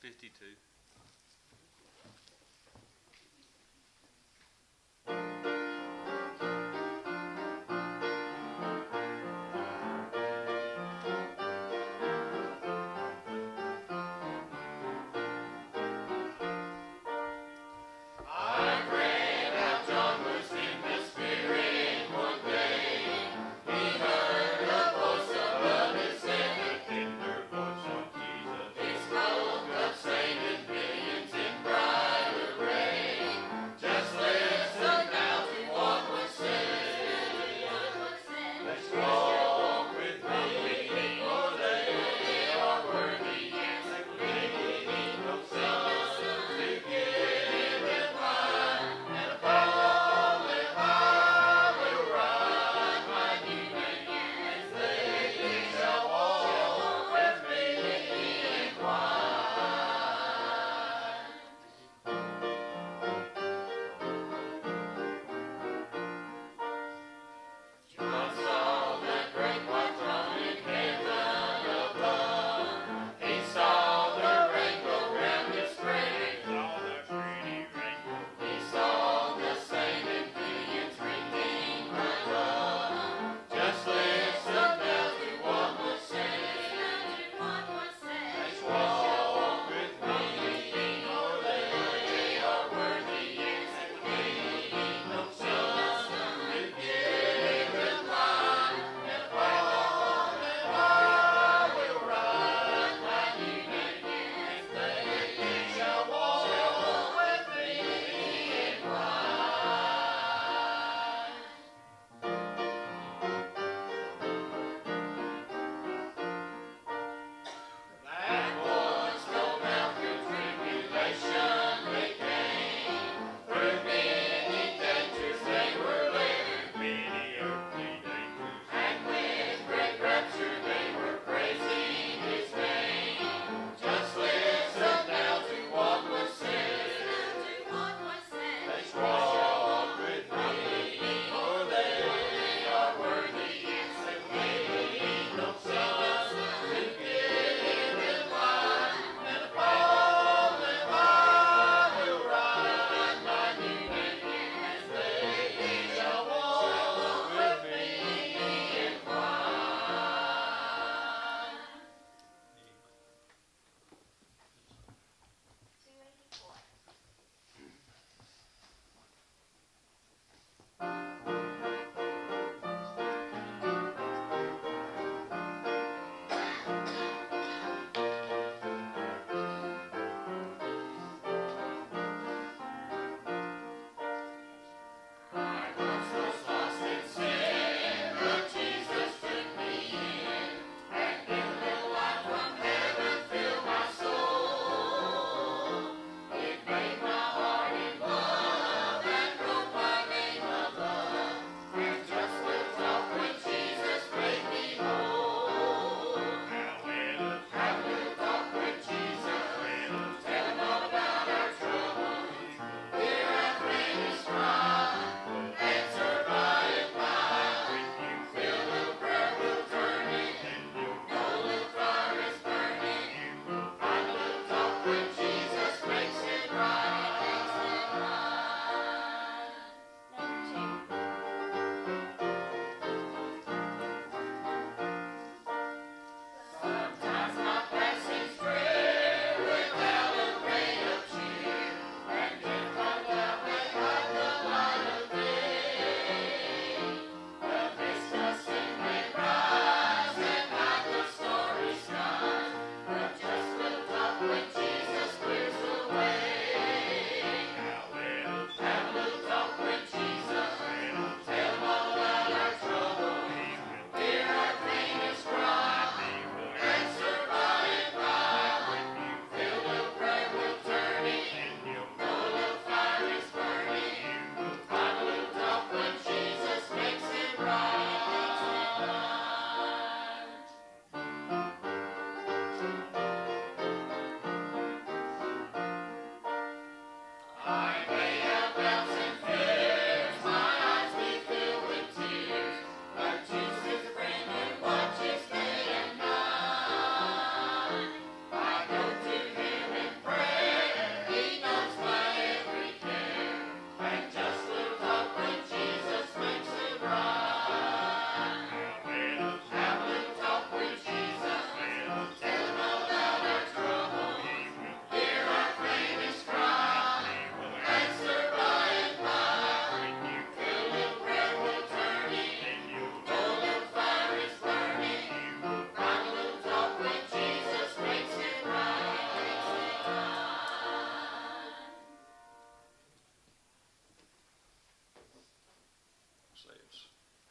52. He spoke of Satan.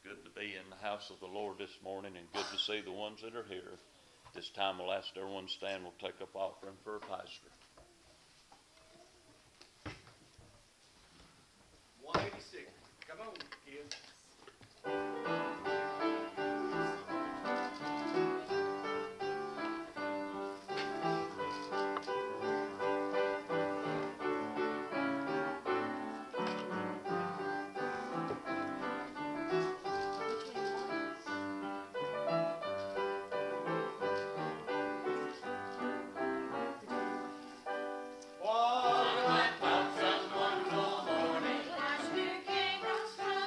Good to be in the house of the Lord this morning, and good to see the ones that are here. This time we'll ask everyone to stand. We'll take up offering for a pastor. 186. Come on, kids. One went up some wonderful morning. Last year came from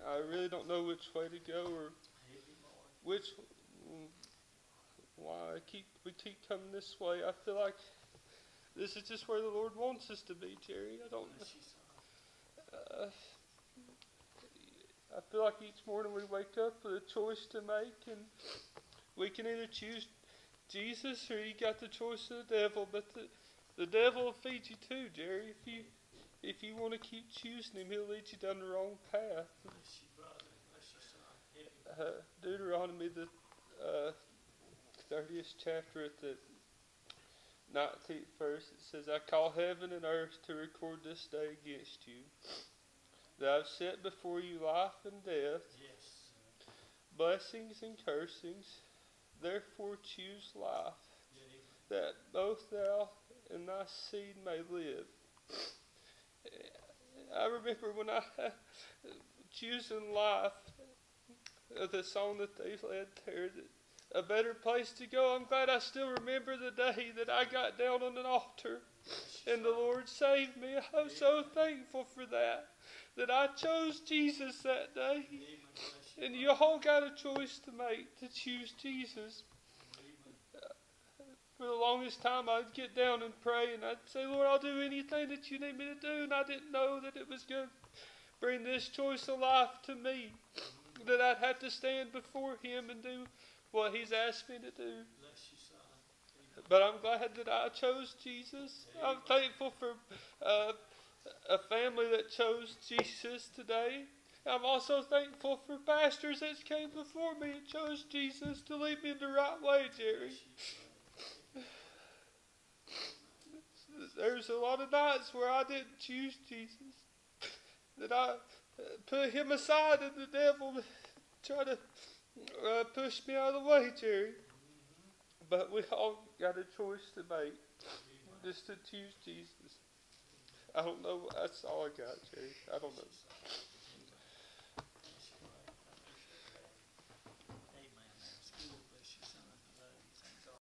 I really don't know which way to go or which why we keep coming this way. I feel like this is just where the Lord wants us to be, Jerry. I don't. I feel like each morning we wake up with a choice to make, and we can either choose Jesus or you got the choice of the devil. But the devil will feed you too, Jerry. If you want to keep choosing him, he'll lead you down the wrong path. Deuteronomy, the 30th chapter at the 19th verse, it says, I call heaven and earth to record this day against you, that I've set before you life and death, blessings and cursings. Therefore choose life, that both thou and thy seed may live. I remember when I choosing life, the song that they led there, a better place to go. I'm glad I still remember the day that I got down on an altar and the Lord saved me. I'm so thankful for that I chose Jesus that day. And you all got a choice to make, to choose Jesus. For the longest time I'd get down and pray and I'd say, Lord, I'll do anything that you need me to do. And I didn't know that it was going to bring this choice of life to me, that I'd have to stand before him and do what he's asked me to do. But I'm glad that I chose Jesus. I'm thankful for a family that chose Jesus today. I'm also thankful for pastors that came before me and chose Jesus to lead me in the right way, Jerry. There's a lot of nights where I didn't choose Jesus, that I put him aside and the devil tried to push me out of the way, Jerry. But we all got a choice to make, just to choose Jesus. I don't know. That's all I got, Jerry. I don't know.